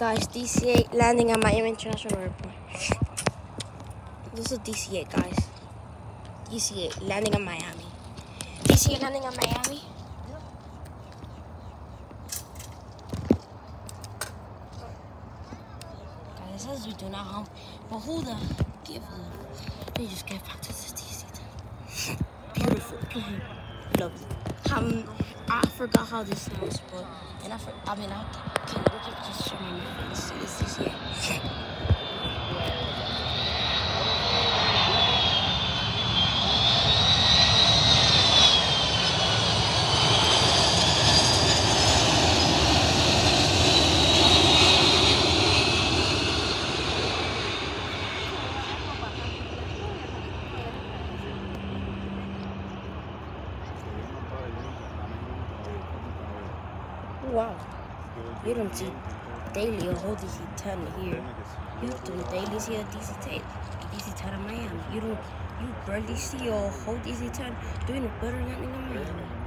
guys, DC-8 landing at Miami International Airport. This is DC-8, guys. DC-8 landing at Miami. DC-8 landing at Miami. Guys, it says we do not hump, but who the give the? They just get back to this DC-10. Beautiful, lovely. I forgot how this sounds, but I can't just show my face. It's this year. Wow, you don't see daily a whole DC10 here. You have to daily see a DC10 in Miami. You barely see a whole DC10 doing it better than in Miami.